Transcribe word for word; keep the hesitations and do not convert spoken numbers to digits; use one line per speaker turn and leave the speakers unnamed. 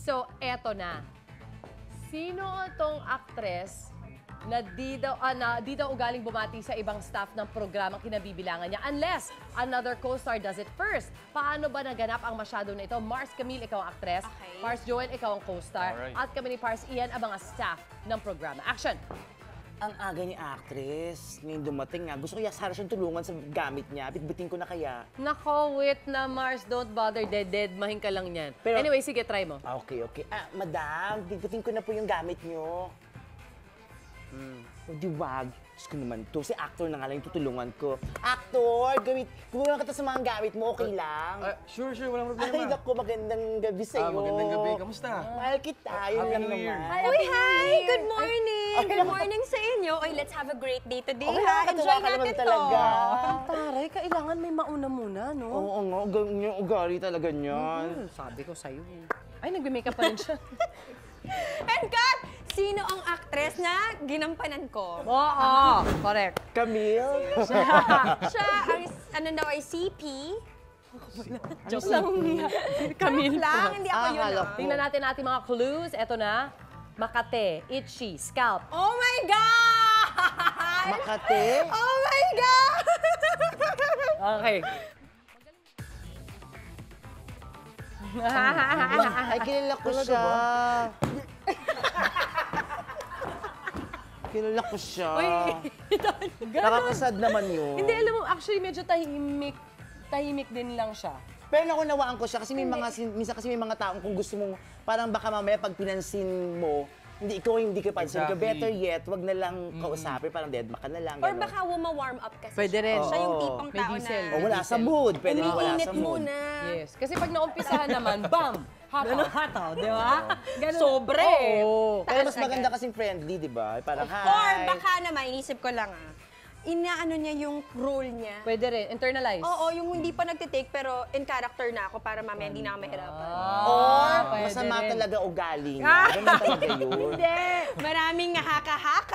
So, eto na. Sino itong actress na di daw, ah, na, di daw ugaling bumati sa ibang staff ng programang kinabibilangan niya unless another co-star does it first. Paano ba naganap ang masyado na ito? Mars Camille, ikaw ang actress.
Okay.
Pars Joel, ikaw ang co-star.
Alright.
At kami ni Pars Ian, ang mga staff ng programa. Action!
Ang aga ni actress, ngayon dumating nga. Gusto ko yasara siyang tulungan sa gamit niya. Bitbitin ko na kaya.
Nako, wait na Mars, don't bother, dead-dead, mahing ka lang yan.
Pero-
Anyway, sige, try mo.
Ah, okay, okay. Ah, madam, bitbitin ko na po yung gamit niyo. Hmm. O di wag. Diyos ko naman to. Si actor na nga lang yung tutulungan ko. Actor, gawit, gumawa ka sa mga gamit mo, okay lang?
Ah, sure, sure, walang problema.
Ay, naku, magandang gabi sa'yo.
Ah, magandang gabi. Kamusta?
Mahal kita, yun
Happy
lang
New Year.
naman.
Uy, hi! Good morning! Good morning sa inyo. Oy, let's have a great day today,
Okay,
ha?
nakakatuwa
Enjoy
ka naman
natin to.
talaga.
Taray, kailangan may mauna muna, no?
Oo nga, ganyan yung ugali talaga niyan.
Hmm, sabi ko sa'yo. eh. Ay, nagme-makeup pa rin siya.
And cut! Sino ang actress na ginampanan ko?
Oo, correct.
Camille?
Siya, ang ano daw ay C P.
Joke lang.
Camille lang, hindi ako
Ah,
yun.
akala
ah.
ko.
Tingnan natin ating mga clues. Eto na. Makate, itchy, scalp.
Oh my God!
Makate?
Oh my God!
Okay.
Ay, kilala ko siya. Kilala ko siya.
Uy,
Nakakasad naman yun.
Hindi, alam mo, actually, medyo tahimik. Tahimik din lang siya.
Pero nakunawaan ko siya kasi may mga, sin- minsan kasi may mga taong kung gusto mong, parang baka mamaya pag pinansin mo, hindi ikaw hindi ka pansin ka.
Exactly.
Better yet, wag na lang kausapin, parang dead ka na lang.
Or
ganon.
baka wuma-warm up kasi
Pwede
siya.
rin.
Siya yung
Oo.
tipong
May
tao
diesel.
na
O wala sa mood. Pwede rin wala
umiinit
sa mood.
muna.
Yes. Kasi pag naumpisahan naman, bam! Hataw, hataw, di ba? Sobre!
Oo. Pero mas
Taas
maganda
agad.
kasing friendly, di ba? Parang hi.
Or baka naman, inisip ko lang ah, inaano niya yung role niya.
Pwede rin, internalize.
Oo, yung hindi pa nagtitake pero in character na ako para mamaya hindi na ako mahirapan.
Or
pwede
masama
rin.
talaga ugali niya. Ganun talaga yun.
Hindi! Maraming haka-haka